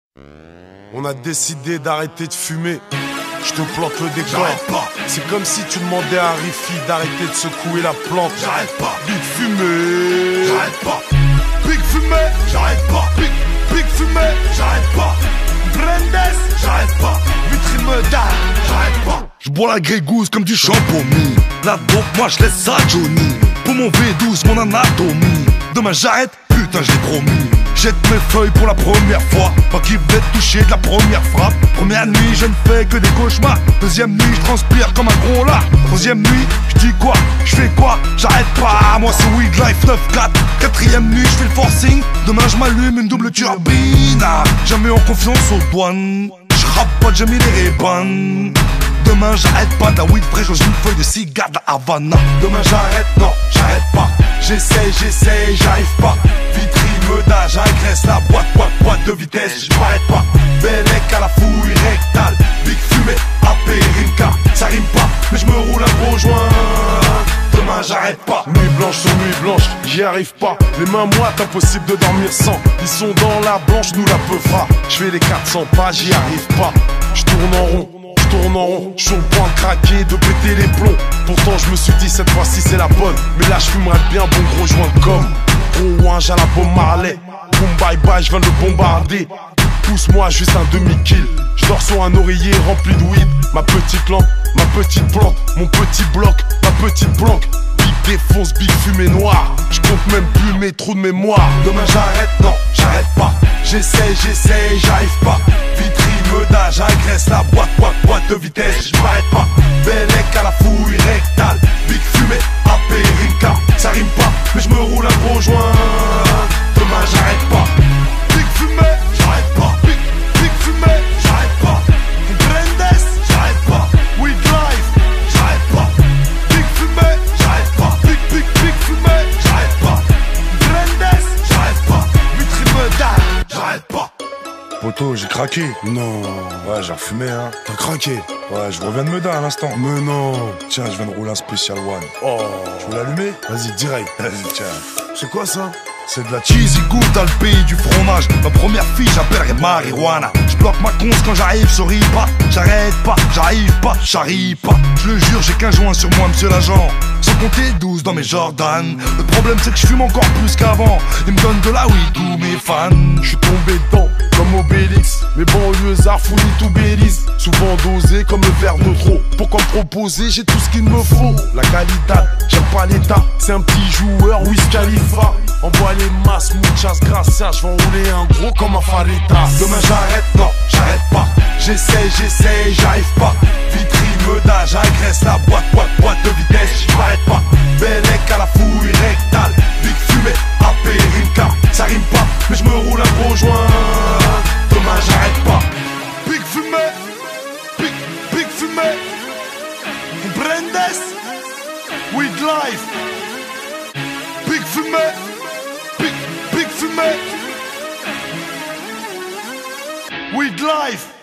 On a décidé d'arrêter de fumer. Je te plante le décor. C'est comme si tu demandais à Riffy d'arrêter de secouer la plante. J'arrête pas. Big fumé. J'arrête pas. Big fumé. J'arrête pas. Big fumé. J'arrête pas. Brendes. J'arrête pas. Vitry me dalle. J'arrête pas. Je bois la grégousse comme du champomis. La dope, moi je laisse ça Johnny. Pour mon V12, mon anatomie. Demain j'arrête, putain je l'ai promis. Jette mes feuilles pour la première fois. Pas qui va être touché de la première frappe. Première nuit, je ne fais que des cauchemars. Deuxième nuit, je transpire comme un gros lard. Troisième nuit, je dis quoi, je fais quoi, j'arrête pas. Moi c'est Weed Life 9-4. Quatrième nuit, je fais le forcing. Demain je m'allume une double turbine. Jamais en confiance aux douanes. Je rappe pas, j'ai mis les rébans. Demain j'arrête pas, de la weed fraîche dans une feuille de cigare de la Havana. Demain j'arrête, non, j'arrête pas. J'essaye, j'arrive pas. Vitry me da, j'agresse la boîte de vitesse, j'arrête pas. Bellec à la fouille rectale. Big fumée, AP, Rimka. Ça rime pas, mais je me roule un gros joint. Demain j'arrête pas. Nuit blanche sur nuit blanche, j'y arrive pas. Les mains moites, impossible de dormir sans. Ils sont dans la blanche, nous la peufra. Je fais les 400 pas, j'y arrive pas. Je tourne en rond. Je suis au point de craquer, de péter les plombs. Pourtant je me suis dit cette fois-ci c'est la bonne. Mais là je fumerais bien bon gros joint comme gros ouinge à la Bob Marley. Boom bye bye, je viens de le bombarder. Pousse-moi juste un demi-kill. Je dors sur un oreiller rempli de weed. Ma petite lampe, ma petite plante, mon petit bloc, ma petite planque. Big défonce, big fumée noire. Je compte même plus mes trous de mémoire. Demain j'arrête, non, j'arrête pas. J'essaye, j'arrive pas. Vitry me da, j'agresse la boîte de vitesse, j'arrête pas. Bellec à la fouille rectale. Big fumée, AP, Rimka. Ça rime pas, mais je me roule un gros joint. Demain j'arrête pas. Big fumée, j'arrête pas. Big fumée, j'arrête pas. Brendes, j'arrête pas. Weed Life, j'arrête pas. Big fumée, j'arrête pas. Big fumée, j'arrête pas. Brendes, j'arrête pas. Vitry me dalle. J'arrête pas. Poto, j'ai craqué. Non, Ouais, j'ai refumé, hein. t'as craqué. Ouais, je reviens de Meudin à l'instant. Mais non. Tiens, je viens de rouler un Special One. Oh, Tu veux l'allumer? vas-y, direct. Vas-y, tiens. C'est quoi ça? C'est de la cheesy good dans le pays du fromage. Ma première fille, j'appellerai marijuana. Je bloque ma conce quand j'arrive sur pas. J'arrête pas, j'arrive pas, j'arrive pas. Je le jure, j'ai qu'un joint sur moi, monsieur l'agent. Sans compter 12 dans mes Jordan. Le problème, c'est que je fume encore plus qu'avant. Ils me donnent de la weed, tous mes fans. Je suis tombé dedans comme Obélix. Mes banlieusards fouillent tout Belize. Souvent dosé comme le verre de trop. Pourquoi me proposer, j'ai tout ce qu'il me faut. La qualité, j'aime pas l'état. C'est un petit joueur, Wiz Khalifa. Envoie les masses, muchas gracias. Je vais enrouler un gros comme un Farita. Demain j'arrête, non, j'arrête pas. J'essaye, j'arrive pas. Vitry me da, j'agresse la boîte de vitesse, j'arrête pas. Bellec à la fouille rectale. Big fumée, AP, Rimka. Ça rime pas, mais je me roule un gros joint. Demain j'arrête pas. Big fumée, big fumée. Brendes, Weed Life. Big fumée, big fumée. Weed Life.